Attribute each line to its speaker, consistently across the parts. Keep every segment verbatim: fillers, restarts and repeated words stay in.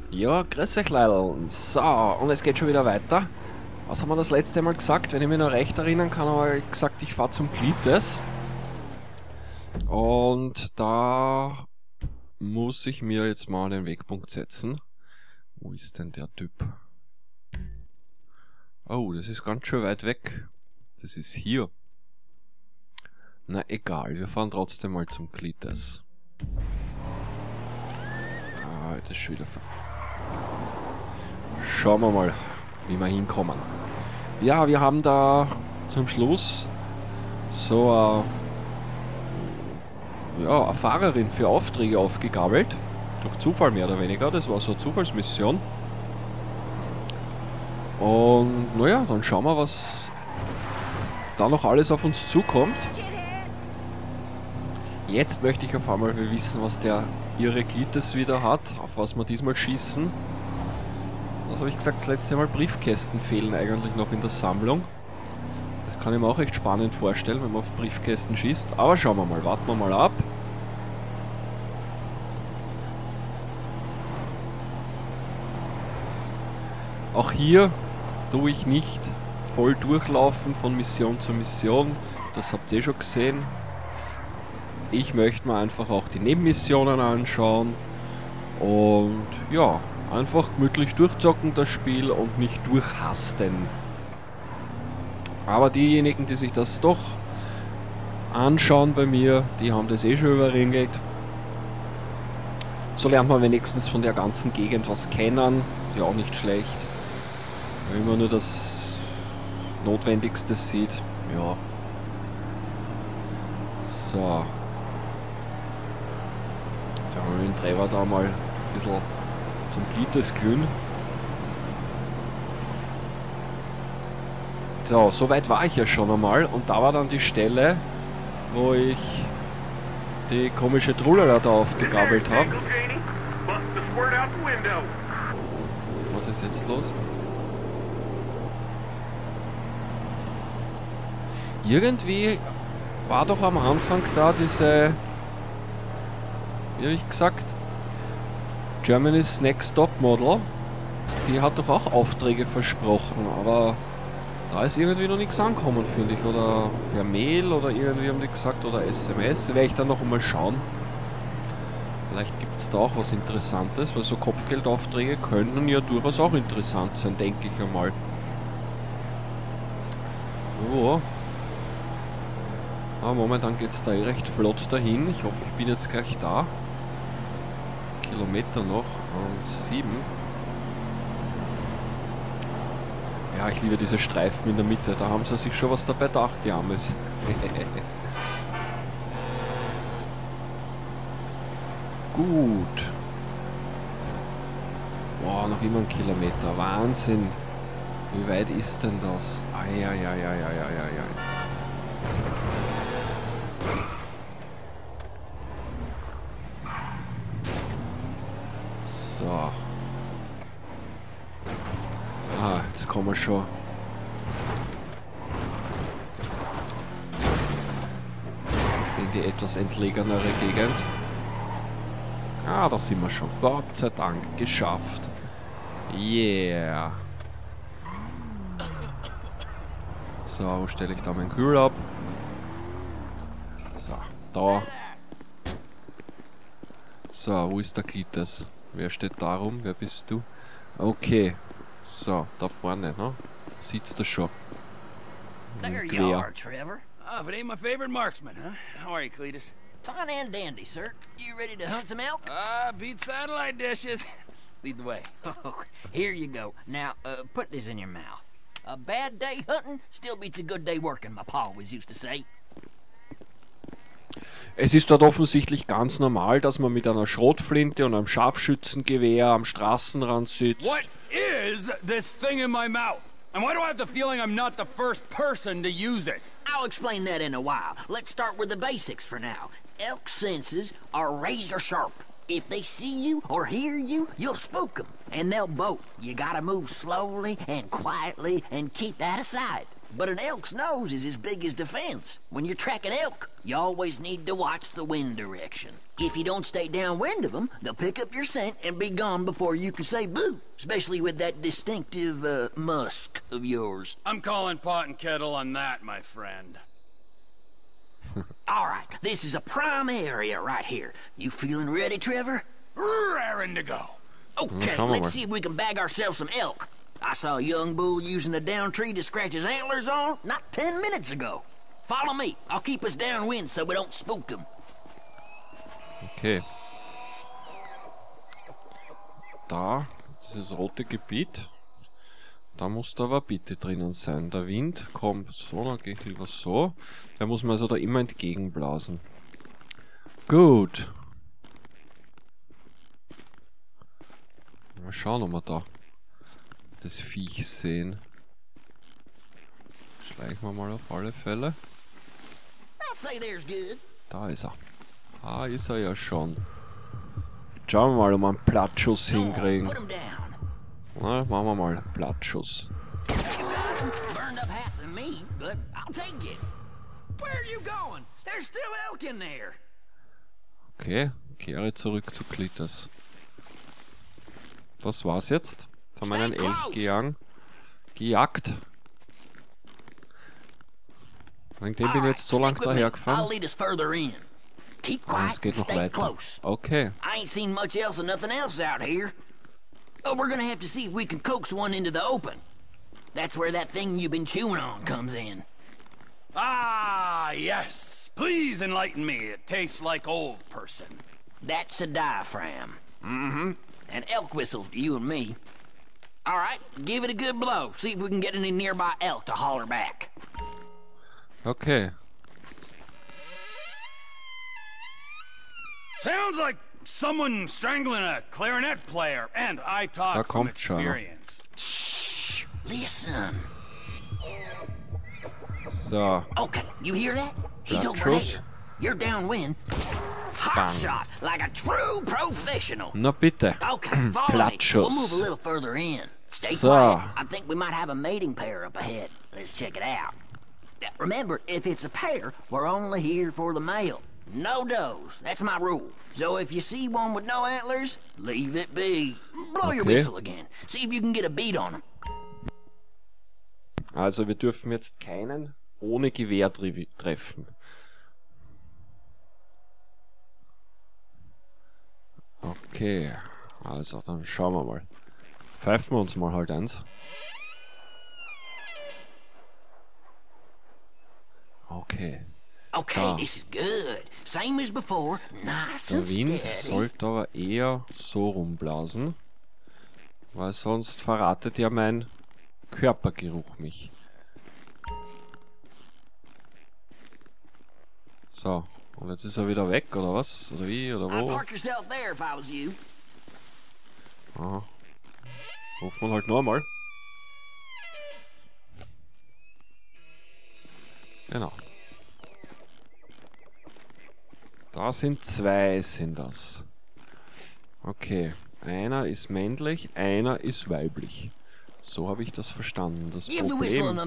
Speaker 1: Ja, grüß euch Leute. So, und es geht schon wieder weiter. Was haben wir das letzte Mal gesagt? Wenn ich mich noch recht erinnern kann, habe ich gesagt, ich fahre zum Glites. Und da muss ich mir jetzt mal den Wegpunkt setzen. Wo ist denn der Typ? Oh, das ist ganz schön weit weg. Das ist hier. Na egal, wir fahren trotzdem mal zum Glites. Ah, das ist schon wieder ver... Schauen wir mal, wie wir hinkommen. Ja, wir haben da zum Schluss so eine, ja, eine Fahrerin für Aufträge aufgegabelt. Durch Zufall mehr oder weniger, das war so eine Zufallsmission. Und naja, dann schauen wir, was da noch alles auf uns zukommt. Jetzt möchte ich auf einmal wissen, was der ihre Glites wieder hat, auf was wir diesmal schießen. Das habe ich gesagt, das letzte Mal Briefkästen fehlen eigentlich noch in der Sammlung. Das kann ich mir auch recht spannend vorstellen, wenn man auf Briefkästen schießt. Aber schauen wir mal, warten wir mal ab. Auch hier tue ich nicht voll durchlaufen von Mission zu Mission. Das habt ihr eh schon gesehen. Ich möchte mir einfach auch die Nebenmissionen anschauen. Und ja, einfach gemütlich durchzocken das Spiel und nicht durchhasten. Aber diejenigen, die sich das doch anschauen bei mir, die haben das eh schon überringelt. So lernt man wenigstens von der ganzen Gegend was kennen. Ist ja auch nicht schlecht. Wenn man nur das Notwendigste sieht. Ja. So. Jetzt haben wir den Treiber da mal ein bisschen zum Glites glühen. So, so weit war ich ja schon einmal und da war dann die Stelle, wo ich die komische Trullera da aufgegabelt habe. Was ist jetzt los? Irgendwie war doch am Anfang da diese, wie habe ich gesagt, Germany's Next Top Model. Die hat doch auch Aufträge versprochen, aber da ist irgendwie noch nichts angekommen, finde ich. Oder per Mail oder irgendwie haben die gesagt, oder S M S. Werde ich dann noch einmal schauen. Vielleicht gibt es da auch was Interessantes, weil so Kopfgeldaufträge können ja durchaus auch interessant sein, denke ich einmal. So. Aber momentan geht es da eh recht flott dahin. Ich hoffe, ich bin jetzt gleich da. Kilometer noch und sieben. Ja, ich liebe diese Streifen in der Mitte. Da haben sie sich schon was dabei gedacht, die Amis. Gut. Boah, noch immer ein Kilometer. Wahnsinn. Wie weit ist denn das? Eieieiei. So. Ah, jetzt kommen wir schon. In die etwas entlegenere Gegend. Ah, da sind wir schon. Gott sei Dank. Geschafft. Yeah. So, wo stelle ich da meinen Kühl ab? So, da. So, wo ist der Glites? Wer steht da rum? Wer bist du? Okay. So, da vorne, ne? Sitzt er schon.
Speaker 2: There you are, Trevor. Ah, but ain't my favorite marksman, huh? How are you, Cletus? Fine and dandy, sir. You ready to hunt some elk? Ah, uh, beat satellite dishes. Lead the way. Oh, here you go. Now, uh, put this in your mouth. A bad day hunting still beats a good day working, my pa always used to say.
Speaker 1: Es ist dort offensichtlich ganz normal, dass man mit einer Schrotflinte und einem Scharfschützengewehr am Straßenrand sitzt.
Speaker 3: What is this thing in my mouth? And why do I have the feeling I'm not the first person to use it?
Speaker 2: I'll explain that in a while. Let's start with the basics for now. Elk senses are razor sharp. If they see you or hear you, you'll spook them, and they'll bolt. You gotta move slowly and quietly and keep that aside. But an elk's nose is as big as defense. When you're tracking elk, you always need to watch the wind direction. If you don't stay downwind of them, they'll pick up your scent and be gone before you can say boo, especially with that distinctive uh, musk of yours.
Speaker 3: I'm calling pot and kettle on that, my friend.
Speaker 2: All right, this is a prime area right here. You feeling ready, Trevor?
Speaker 3: Raring to go.
Speaker 2: Okay, let's see if we can bag ourselves some elk. I saw a young bull using a down tree to scratch his antlers on not ten minutes ago. Follow me. I'll keep us downwind so we don't spook them.
Speaker 1: Okay. Da, dieses rote Gebiet. Da muss da aber bitte drinnen sein. Der Wind kommt so, dann gehe ich lieber so. Der muss man also da immer entgegenblasen. Gut. Mal schauen, ob wir da das Viech sehen. Schleichen wir mal auf alle Fälle. Da ist er. Ah, ist er ja schon. Schauen wir mal, ob wir einen Plattschuss hinkriegen. Na, machen wir mal Plattschuss. Okay, kehre zurück zu Klitters. Das war's jetzt. Jetzt haben wir einen Elch gejagt. gejagt. Wegen dem bin ich jetzt so lang daher gefahren. Ah, es geht noch weiter. Okay.
Speaker 2: I ain't seen much else and nothing else out here. But we're gonna have to see if we can coax one into the open. That's where that thing you've been chewing on comes in.
Speaker 3: Ah, yes. Please enlighten me. It tastes like old person.
Speaker 2: That's a diaphragm. Mm-hmm. An elk whistle to you and me. All right, give it a good blow. See if we can get any nearby elk to holler back.
Speaker 1: Okay.
Speaker 3: Sounds like someone strangling a clarinet player, and I talk from experience.
Speaker 2: Shh, listen.
Speaker 1: So.
Speaker 2: Okay, you hear that? He's over there. You're downwind. Hot shot, like a true professional.
Speaker 1: Na bitte.
Speaker 2: Okay, follow me. We'll move a little further in. Stay
Speaker 1: so.
Speaker 2: quiet. I think we might have a mating pair up ahead. Let's check it out. Remember, if it's a pair, we're only here for the male. No does. That's my rule. So if you see one with no antlers, leave it be. Blow okay. your whistle again. See if you can get a beat on them.
Speaker 1: Also wir dürfen jetzt keinen ohne Gewehr treffen. Okay, also dann schauen wir mal. Pfeifen wir uns mal halt eins. Okay.
Speaker 2: Okay, this is good. Same as before. Nice and steady.
Speaker 1: Der Wind sollte aber eher so rumblasen, weil sonst verratet ja mein Körpergeruch mich. So, und jetzt ist er wieder weg, oder was? Oder wie, oder wo? Aha. Ruft man halt nochmal. Genau. Da sind zwei, sind das. Okay, einer ist männlich, einer ist weiblich. So habe ich das verstanden. Das Problem...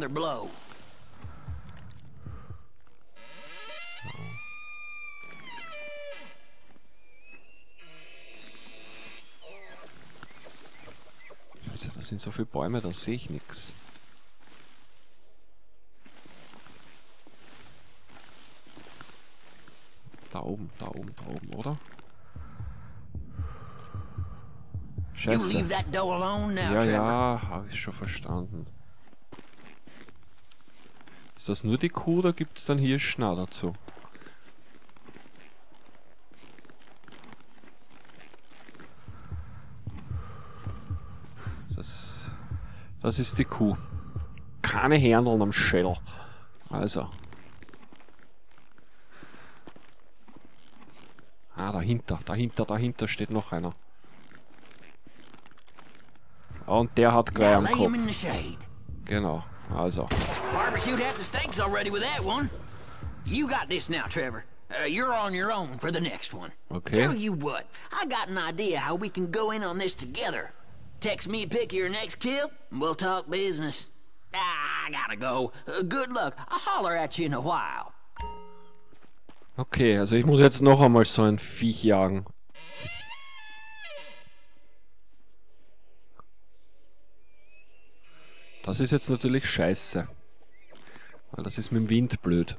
Speaker 1: Also, da sind so viele Bäume, da sehe ich nichts. Da oben, da oben, da oben, oder? Scheiße. Ja, ja, habe ich schon verstanden. Ist das nur die Kuh oder gibt es dann hier Hirschen dazu? Das, das ist die Kuh. Keine Hörneln am Schädel. Also. Ah, dahinter, dahinter, dahinter steht noch einer. Und der hat gleich am Kopf. Genau, also.
Speaker 2: Barbecued half the steaks already with that one. You got this now, Trevor. Uh, you're on your own for the next one.
Speaker 1: Okay.
Speaker 2: Tell you what, I got an idea how we can go in on this together. Text me a pic of your next kill, and we'll talk business. Ah, I gotta go. Uh, good luck. I'll holler at you in a while.
Speaker 1: Okay, also ich muss jetzt noch einmal so ein Viech jagen. Das ist jetzt natürlich scheiße. Weil das ist mit dem Wind blöd.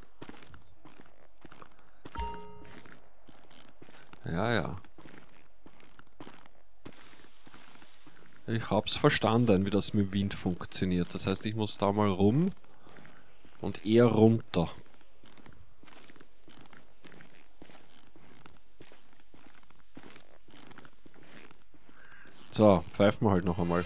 Speaker 1: Ja, ja. Ich hab's verstanden, wie das mit dem Wind funktioniert. Das heißt, ich muss da mal rum und eher runter. So, pfeifen wir halt noch einmal.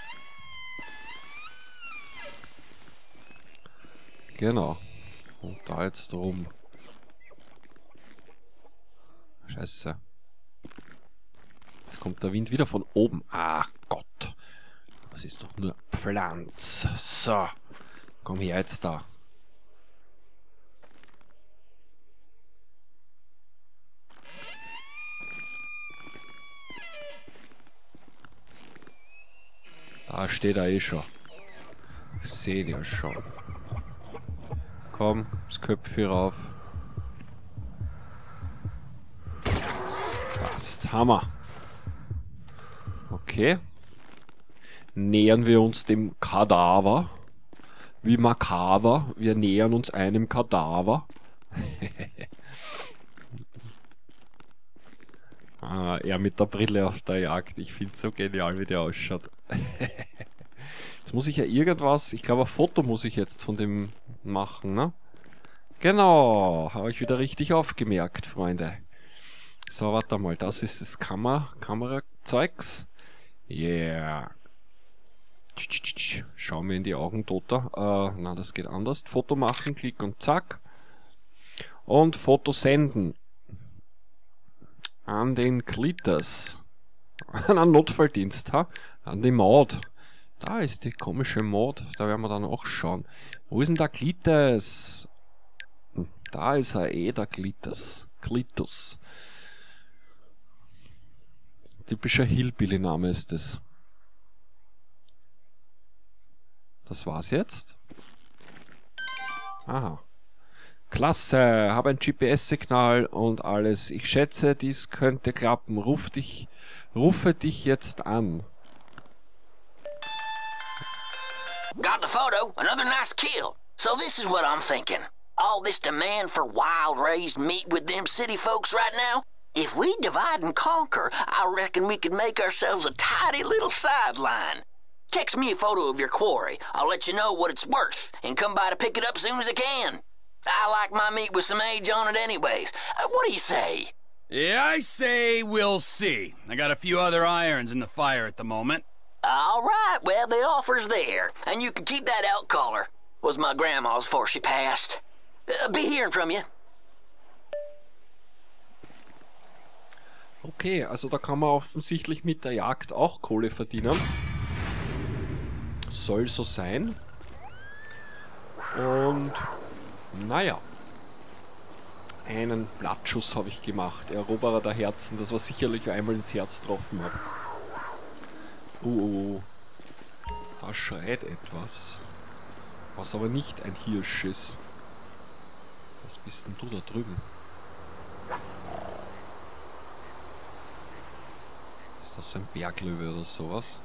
Speaker 1: Genau. Und da jetzt rum. Scheiße. Jetzt kommt der Wind wieder von oben. Ach Gott. Das ist doch nur Pflanz. So. Komm her jetzt da. Da steht er eh schon. Seht ihr schon. Komm, das Köpfchen rauf. Passt, Hammer. Okay. Nähern wir uns dem Kadaver. Wie makaber. Wir nähern uns einem Kadaver. Ah, er mit der Brille auf der Jagd. Ich finde es so genial, wie der ausschaut. Jetzt muss ich ja irgendwas, ich glaube ein Foto muss ich jetzt von dem machen, ne? Genau, habe ich wieder richtig aufgemerkt, Freunde. So, warte mal, das ist das Kamera, Kamerazeugs. Yeah. Schau mir in die Augen, Toter. Äh, na, das geht anders. Foto machen, klick und zack. Und Foto senden. An den Klitas. An einen Notfalldienst, ha? An die Maud. Da ist die komische Maud. Da werden wir dann auch schauen. Wo ist denn der Klitas? Da ist er eh, der Klitas. Klitus. Typischer Hillbilly-Name ist das. Das war's jetzt. Aha. Klasse, habe ein G P S-Signal und alles. Ich schätze, dies könnte klappen. Ruf dich, rufe dich jetzt an.
Speaker 2: Got the photo. Another nice kill. So this is what I'm thinking. All this demand for wild raised meat with them city folks right now? If we divide and conquer, I reckon we could make ourselves a tidy little sideline. Text me a photo of your quarry. I'll let you know what it's worth and come by to pick it up soon as I can. I like my meat with some age on it anyways. Uh, what do you say?
Speaker 3: Yeah, I say we'll see. I got a few other irons in the fire at the moment.
Speaker 2: All right, well, the offer's there. And you can keep that elk collar. Was my grandma's before she passed. Uh, be hearing from you.
Speaker 1: Okay, also da kann man offensichtlich mit der Jagd auch Kohle verdienen. Soll so sein. Und naja. Einen Blattschuss habe ich gemacht. Eroberer der Herzen. Das war sicherlich einmal ins Herz getroffen habe. Oh, oh, oh. Da schreit etwas. Was aber nicht ein Hirsch ist. Was bist denn du da drüben? Ist das ein Berglöwe oder sowas?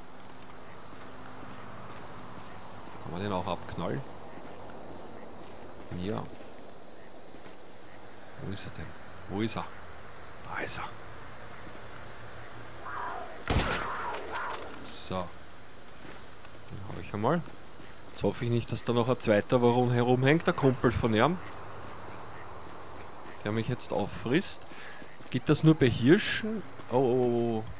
Speaker 1: Kann man den auch abknallen? Ja. Wo ist er denn? Wo ist er? Da ist er. So. Den habe ich einmal. Jetzt hoffe ich nicht, dass da noch ein zweiter warum herumhängt, der Kumpel von ihm. Der mich jetzt auffrisst. Geht das nur bei Hirschen? Oh, oh, oh.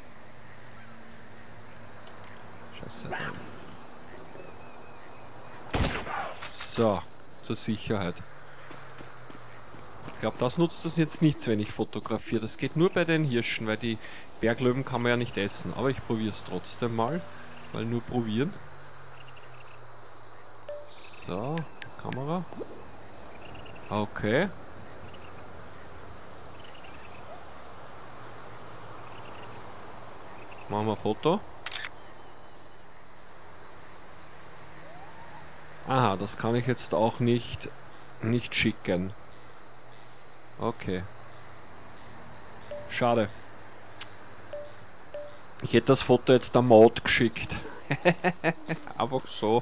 Speaker 1: Scheiße. So, zur Sicherheit. Ich glaube, das nutzt das jetzt nichts, wenn ich fotografiere. Das geht nur bei den Hirschen, weil die Berglöwen kann man ja nicht essen. Aber ich probiere es trotzdem mal. Weil nur probieren. So, Kamera. Okay. Machen wir ein Foto. Aha, das kann ich jetzt auch nicht, nicht schicken. Okay. Schade. Ich hätte das Foto jetzt der Maud geschickt. Einfach so.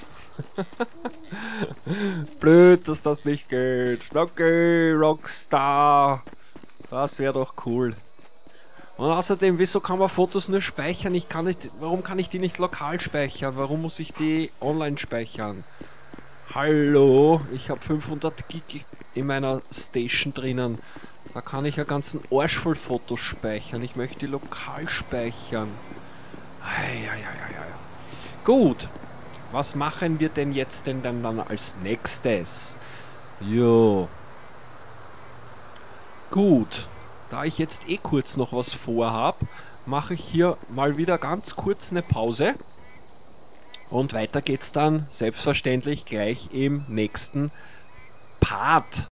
Speaker 1: Blöd, dass das nicht geht. Okay, Rockstar. Das wäre doch cool. Und außerdem, wieso kann man Fotos nur speichern? Ich kann nicht. Warum kann ich die nicht lokal speichern? Warum muss ich die online speichern? Hallo, ich habe fünfhundert Gig in meiner Station drinnen. Da kann ich ja ganzen Arsch voll Fotos speichern. Ich möchte die lokal speichern. Eieieiei. Gut. Was machen wir denn jetzt denn dann, dann als nächstes? Jo. Gut. Da ich jetzt eh kurz noch was vorhab, mache ich hier mal wieder ganz kurz eine Pause. Und weiter geht's dann selbstverständlich gleich im nächsten Part.